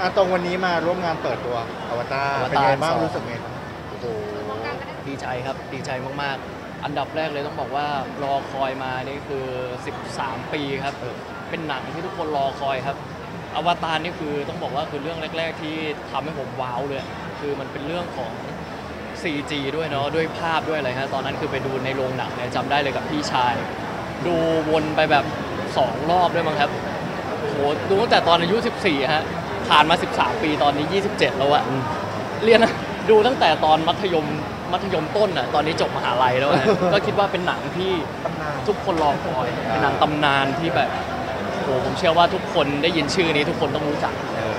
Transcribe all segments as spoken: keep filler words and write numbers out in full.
อ่ะตรงวันนี้มาร่วมงานเปิดตัวอวตารเป็นไงบ้างรู้สึกไงบ้างโอ้โหดีใจครับดีใจมากๆอันดับแรกเลยต้องบอกว่ารอคอยมานี่คือสิบสามปีครับเป็นหนังที่ทุกคนรอคอยครับอวตารนี่คือต้องบอกว่าคือเรื่องแรกๆที่ทำให้ผมว้าวเลยคือมันเป็นเรื่องของ ซี จี ด้วยเนาะด้วยภาพด้วยอะไรฮะตอนนั้นคือไปดูในโรงหนังเนี่ยจำได้เลยกับพี่ชายดูวนไปแบบสองรอบด้วยมั้งครับโหดูตั้งแต่ตอนอายุสิบสี่ฮะผ่านมาสิบสามปีตอนนี้ยี่สิบเจ็ดแล้วอะเรียนดูตั้งแต่ตอนมัธยมมัธยมต้นอะตอนนี้จบมหาลัยแล้วฮะก็คิดว่าเป็นหนังที่ทุกคนรอคอยเป็นหนังตำนานที่แบบโหผมเชื่อว่าทุกคนได้ยินชื่อนี้ทุกคนต้องรู้จัก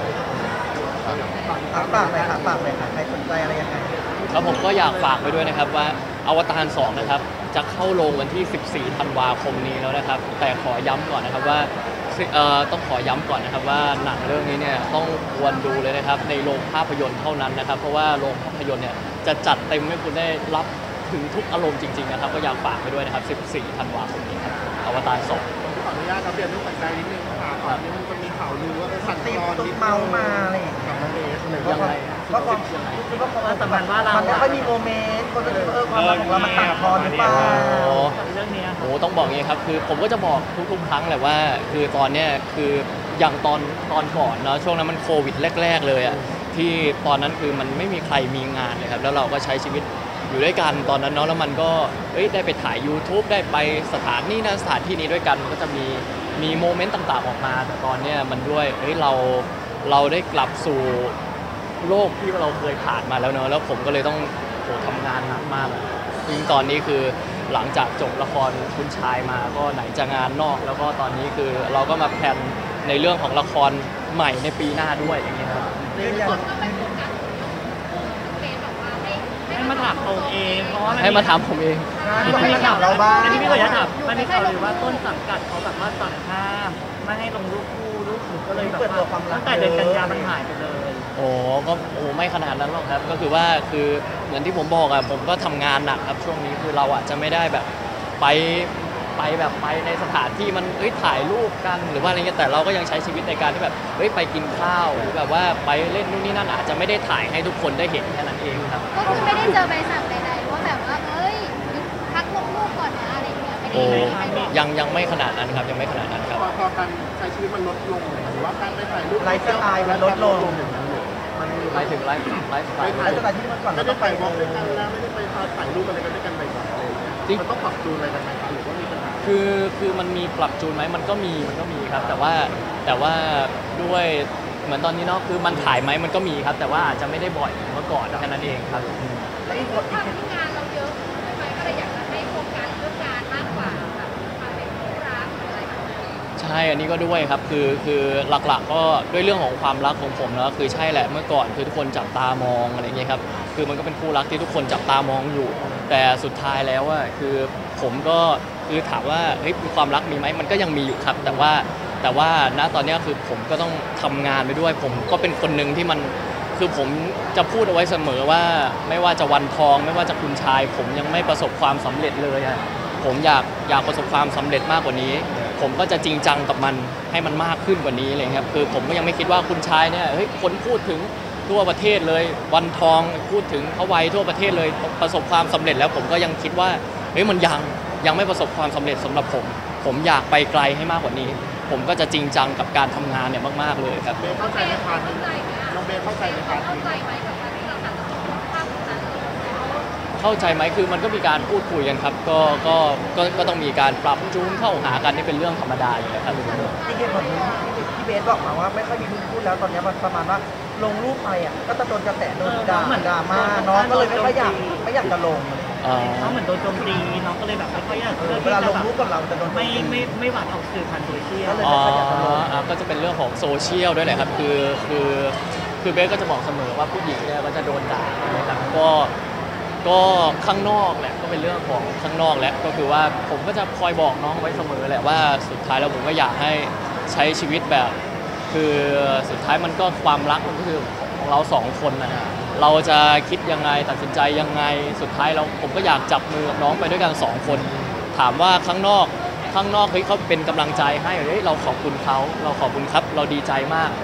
ฝากเลยค่ะฝากเลยค่ะใครสนใจอะไรยังไงแล้วผมก็อยากฝากไปด้วยนะครับว่าอวตารสองนะครับจะเข้าโรงวันที่สิบสี่ธันวาคมนี้แล้วนะครับแต่ขอย้ำก่อนนะครับว่าต้องขอย้ำก่อนนะครับว่าหนังเรื่องนี้เนี่ยต้องควรดูเลยนะครับในโรงภาพยนตร์เท่านั้นนะครับเพราะว่าโรงภาพยนตร์เนี่ยจะจัดเต็มให้คุณได้รับถึงทุกอารมณ์จริงๆนะครับก็อยากฝากไปด้วยนะครับสิบสี่ธันวาคมนี้ครับอวตารสองขออนุญาตครับเปลี่ยนเรื่องปัจจัยนิดนึงค่ะก่อนนี้มันจะมีข่าวลือว่าเป็นสัตว์ตีตอนตุ๊กเมามาอะไรอย่างเงี้ยกับน้องเอสเลยยังไงก็ความคือก็ความสัมพันธ์ว่าเรามันไม่ค่อยมีโมเมนต์คนก็คิดว่าเออความรักของเรามันตัดพอหรือเปล่าเรื่องนี้โอ้ต้องบอกอย่างนี้ครับคือผมก็จะบอกทุกๆครั้งแหละว่าคือตอนเนี้ยคืออย่างตอนตอนก่อนเนาะช่วงนั้นมันโควิดแรกๆเลยอ่ะที่ตอนนั้นคือมันไม่มีใครมีงานเลยครับแล้วเราก็ใช้ชีวิตอยู่ด้วยกันตอนนั้นเนาะแล้วมันก็เอ้ยได้ไปถ่าย YouTube ได้ไปสถานที่นั้นสถานที่นี้ด้วยกันมันก็จะมีมีโมเมนต์ต่างๆออกมาแต่ตอนเนี้ยมันด้วยเฮ้ยเราเราได้กลับสู่โลกที่เราเคยผ่านมาแล้วเนอะแล้วผมก็เลยต้องโหทำงานหนักมากซึ่งตอนนี้คือหลังจากจบละครคุณชายมาก็ไหนจะงานนอกแล้วก็ตอนนี้คือเราก็มาแพลนในเรื่องของละครใหม่ในปีหน้าด้วยอย่างเงี้ยครับให้มาถามผมเองเพราะว่าให้มาถามผมเองให้มาถามเราบ้างอันนี้พี่ก็อยากถามมันมีข่าวหรือว่าต้นสังกัดเขาแบบว่าสั่งห้ามไม่ให้ลงรูปคู่รูปหนูก็เลยแบบว่าตั้งแต่เดือนกันยามันหายไปเลยโอ้ก็โอ้ไม่ขนาดนั้นหรอกครับก็คือว่าคือเหมือนที่ผมบอกอะผมก็ทำงานหนักครับช่วงนี้คือเราอะจะไม่ได้แบบไปไปแบบไปในสถานที่มันเอ้ยถ่ายรูปกันหรือว่าอะไรเงี้ยแต่เราก็ยังใช้ชีวิตในการที่แบบเฮ้ยไปกินข้าวหรือแบบว่าไปเล่นนู่นนี่นั่นอาจจะไม่ได้ถ่ายให้ทุกคนได้เห็นแค่นั้นเองครับก็คือไม่ได้เจอใบสั่งใดๆว่าแบบว่าเอ้ยพักลงรูปก่อนนะอะไรเงี้ยไม่ได้ยังยังไม่ขนาดนั้นครับยังไม่ขนาดนั้นครับพอการใช้ชีวิตมันลดลงหรือว่าการไปถ่ายรูปไลฟ์สไตล์มันลดลงมันไปถึงไลฟ์ไลฟ์สไตล์ไลฟ์สไตล์ที่เมื่อก่อนไม่ได้ไปวอล์กด้วยกันแล้วไม่ได้ไปถ่ายรูปอะไรกันด้วยกันบ่อยๆอะไรอย่างเงี้ยมันต้องปรับจูนอะไรกันไหมหรือว่ามีปัญหาคือคือมันมีปรับจูนไหมมันก็มีมันก็มีครับแต่ว่าแต่ว่าด้วยเหมือนตอนนี้เนาะคือมันถ่ายไหมมันก็มีครับแต่ว่าอาจจะไม่ได้บ่อยเมื่อก่อนแค่นั้นเองครับแล้วอีกคนอีกงานเราเยอะใช่ไหมก็เลยอยากจะให้โฟกัสเรื่องงานมากกว่าแบบมาเป็นคู่รักอะไรแบบนี้ใช่อันนี้ก็ด้วยครับคือคือหลักๆก็ด้วยเรื่องของความรักของผมแล้วคือใช่แหละเมื่อก่อนคือทุกคนจับตามองอะไรเงี้ยครับคือมันก็เป็นคู่รักที่ทุกคนจับตามองอยู่แต่สุดท้ายแล้วว่าคือผมก็คือถามว่าเฮ้ยความรักมีไหมมันก็ยังมีอยู่ครับแต่ว่าแต่ว่าณตอนนี้คือผมก็ต้องทำงานไปด้วยผมก็เป็นคนหนึ่งที่มันคือผมจะพูดเอาไว้เสมอว่าไม่ว่าจะวันทองไม่ว่าจะคุณชายผมยังไม่ประสบความสำเร็จเลยอะผมอยากอยากประสบความสำเร็จมากกว่านี้ผมก็จะจริงจังกับมันให้มันมากขึ้นกว่านี้เลยครับคือผมก็ยังไม่คิดว่าคุณชายเนี่ยเฮ้ยคนพูดถึงทั่วประเทศเลยวันทองพูดถึงเขาไวทั่วประเทศเลยประสบความสำเร็จแล้วผมก็ยังคิดว่าเฮ้ยมันยังยังไม่ประสบความสำเร็จสำหรับผมผมอยากไปไกลให้มากกว่านี้ผมก็จะจริงจังกับการทำงานเนี่ยมากๆเลยครับเบลเข้าใจในพาร์ทนี้น้องเบลเข้าใจในพาร์ทนี้เข้าใจไหมคือมันก็มีการพูดคุยกันครับก็ก็ก็ก็ต้องมีการปรับจูนเข้าหากันนี่เป็นเรื่องธรรมดาอยู่แล้วครับที่เกศผมที่เบสบอกมาว่าไม่ค่อยมีรูปคู่แล้วตอนนี้มันประมาณว่าลงรูปไปอ่ะก็จะโดนกระแสโดนด่าเหมือนดราม่าน้องก็เลยไม่ค่อยอยากไม่อยากจะลงเขาเหมือนโดนโจมตีน้องก็เลยแบบไม่ค่อยอยากเวลาลงรูปกับเราจะโดนไม่ไม่ไม่หวาดออกสื่อผ่านโซเชียลอ๋อก็จะเป็นเรื่องของโซเชียลด้วยแหละครับคือคือคือเบสก็จะบอกเสมอว่าผู้หญิงเนี่ยก็จะโดนด่านะครับก็ก็ข้างนอกแหละก็เป็นเรื่องของข้างนอกแหละก็คือว่าผมก็จะคอยบอกน้องไว้เสมอแหละว่าสุดท้ายแล้วผมก็อยากให้ใช้ชีวิตแบบคือสุดท้ายมันก็ความรักมันก็คือของเราสองคนนะเราจะคิดยังไงตัดสินใจยังไงสุดท้ายเราผมก็อยากจับมือกับน้องไปด้วยกันสองคนถามว่าข้างนอกข้างนอกเฮ้ยเขาเป็นกำลังใจให้เฮ้ยเราขอบคุณเขาเราขอบคุณครับเราดีใจมาก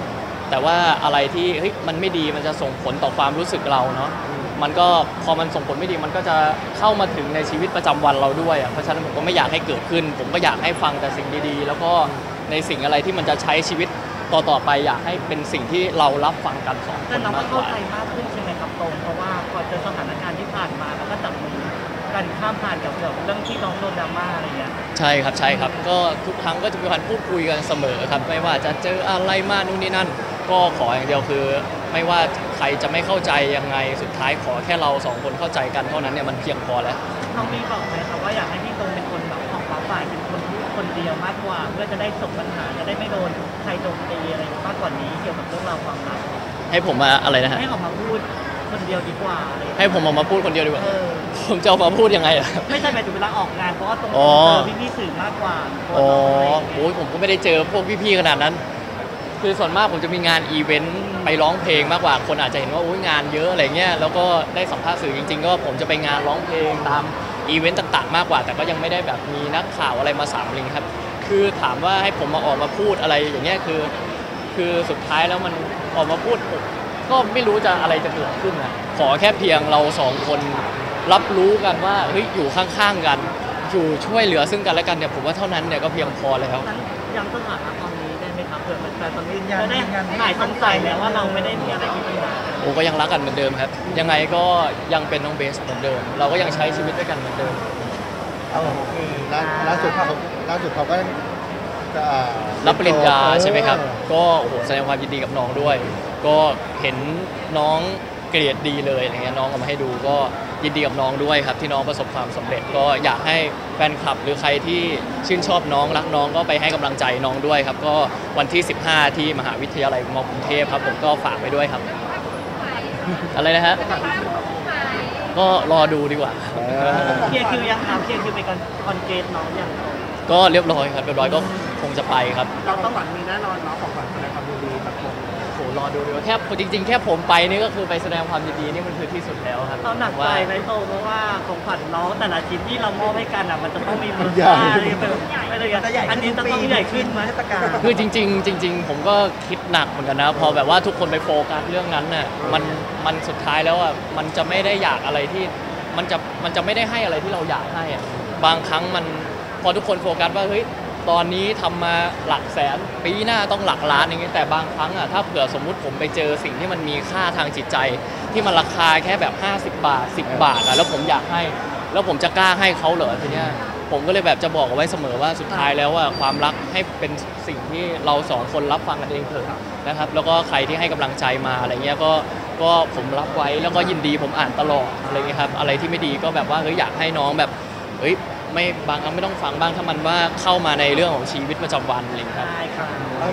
แต่ว่าอะไรที่เฮ้ยมันไม่ดีมันจะส่งผลต่อความรู้สึกเราเนาะมันก็พอมันส่งผลไม่ดีมันก็จะเข้ามาถึงในชีวิตประจำวันเราด้วยอ่ะเพราะฉะนั้นผมก็ไม่อยากให้เกิดขึ้น ผมก็อยากให้ฟังแต่สิ่งดีๆแล้วก็ในสิ่งอะไรที่มันจะใช้ชีวิตต่อๆไปอยากให้เป็นสิ่งที่เรารับฟังกันสองคแต่นน้องมาก็กกเข้าว่าใจมากขึ้นใช่ไหมครับตรงเพราะว่าพอเจอสถานการณ์ที่ผ่านมาแล้วก็จับมือกันข้ามผ่านกับเรื่องที่น้องโดนดราม่าอะไรเงี้ยใช่ครับใช่ครับก็ทุกครั้งก็จะมีการพูดคุยกันเสมอครับไม่ว่าจะเจออะไรมานู่นนี่นั่น ก็ขออย่างเดียวคือ ไม่ว่าใครจะไม่เข้าใจยังไงสุดท้ายขอแค่เราสองคนเข้าใจกันเท่านั้นเนี่ยมันเพียงพอแล้วน้องมีบอกไหมครับว่าอยากให้พี่ตรงเป็นคนแบบออกมาฝ่ายเป็นคนพูดคนเดียวมากกว่า เพื่อจะได้จบปัญหาจะได้ไม่โดนใครโจมตีอะไรมากกว่านี้เกี่ยวกับเรื่องราวความรักให้ผมมาอะไรนะฮะให้ออกมาพูดคนเดียวดีกว่าอะไรอย่างให้เงี้ยผมออกมาพูดคนเดียวดีกว่าเออผมจะออกมาพูดยังไงล่ะไม่ใช่หมายถึงเวลาออกงานเพราะว่าตรงอ๋อเจอพี่พี่ๆสื่อมากกว่าอ๋อตัวน้งโอ้ยผมก็ไม่ได้เจอพวกพี่ๆขนาดนั้น คือส่วนมากผมจะมีงานอีเวนต์ไปร้องเพลงมากกว่าคนอาจจะเห็นว่าโอ้ยงานเยอะอะไรเงี้ยแล้วก็ได้สัมภาษณ์สื่อจริงๆ ก็ผมจะไปงานร้องเพลงตามอีเวนต์ต่างๆมากกว่า แต่ก็ยังไม่ได้แบบมีนักข่าวอะไรมาสามลิงครับคือถามว่าให้ผมมาออกมาพูดอะไรอย่างเงี้ยคือ คือสุดท้ายแล้วมันออกมาพูดผมก็ไม่รู้จะอะไรจะเกิดขึ้นนะขอแค่เพียงเราสองคนรับรู้กันว่าเฮ้ยอยู่ข้างๆกันอยู่ช่วยเหลือซึ่งกันและกันเนี่ยผมว่าเท่านั้นเนี่ยก็เพียงพอแล้วนั้นย้ำสถานะตอนนี้ได้ไหมครับเผื่อแฟนๆตอนนี้ยืนยันจะได้ยืนยันหายสงสัยแล้วว่าเราไม่ได้มีอะไรที่ปัญหากันโอ้ก็ยังรักกันเหมือนเดิมครับ ยังไงก็ยังเป็นน้องเบสเหมือนเดิม เราก็ยังใช้ชีวิตด้วยกันเหมือนเดิมเอาโอเคล่าล่าสุดเขาล่าสุดเขาก็ก็อ่ารับปริญญาใช่ไหมครับเออก็โอ้โหแสดงความยินดีกับน้องด้วย ก็เห็นน้องเกรดดีเลยอะไรเงี้ยน้องเอามาให้ดูก็ยินดีกับน้องด้วยครับที่น้องประสบความสำเร็จ ก็อยากให้แฟนคลับหรือใครที่ชื่นชอบน้องรักน้องก็ไปให้กำลังใจน้องด้วยครับ ก็วันที่ สิบห้า ที่มหาวิทยาลัยมกรุงเทพครับผมก็ฝากไปด้วยครับ อะไรนะฮะก็รอดูดีกว่าเออเคลียร์คิวยังครับเคลียร์คิวไปกันคอนเกตน้องยังก็เรียบร้อยครับเรียบร้อยก็คงจะไปครับเราต้องหวังมีแน่นอนเนาะของขวัญแสดงความยินดีแบบผมโหรอดูดีกว่าแค่จริง ๆ แค่ผมไปนี่ก็คือไปแสดงความยินดีนี่มันคือที่สุดแล้วครับเราหนักใจว่าไหมโตเพราะว่าของขวัญน้องแต่ละชิ้นที่เรามอบให้กันอ่ะมันจะต้องมีมูลค่าอะไรแบบอะไรอย่างจะใหญ่เงี้ยอันนี้ขึ้นจะปีต้องใหญ่ขึ้นไหมเทศกาลคือจริง ๆ จริง ๆ ผมก็คิดหนักเหมือนกันนะพอแบบว่าทุกคนไปโฟกัสเรื่องนั้นน่ะมันมันสุดท้ายแล้วอ่ะมันจะไม่ได้อยากอะไรที่มันจะมันจะไม่ได้ให้อะไรที่เราอยากให้อ่ะบางครั้งมันพอทุกคนโฟกัสว่าเฮ้ยตอนนี้ทำมาหลักแสนปีหน้าต้องหลักล้านอย่างเงี้ยแต่บางครั้งอ่ะถ้าเผื่อสมมุติผมไปเจอสิ่งที่มันมีค่าทางจิตใจ ที่มันราคาแค่แบบห้าสิบบาทสิบบาทอ่ะแล้วผมอยากให้ แล้วผมจะกล้าให้เขาเหรอทีเนี้ยผมก็เลยแบบจะบอกเอาไว้เสมอว่าสุดท้ายแล้วว่าความรักให้เป็นสิ่งที่เราสองคนรับฟังกันเองเถอะนะครับแล้วก็ใครที่ให้กำลังใจมาอะไรเงี้ยก็ก็ผมรับไว้แล้วก็ยินดีผมอ่านตลอดอะไรเงี้ยครับอะไรที่ไม่ดีก็แบบว่าเฮ้ยอยากให้น้องแบบเฮ้ยไม่บางครั้งไม่ต้องฟังบ้างถ้ามันว่าเข้ามาในเรื่องของชีวิตประจำวันอะไรเงี้ยครับได้ครับ